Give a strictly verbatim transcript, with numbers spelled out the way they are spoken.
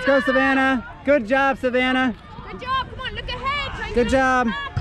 Let's go, Savannah. Good job, Savannah. Good job. Come on, look ahead. Try Good to job. back.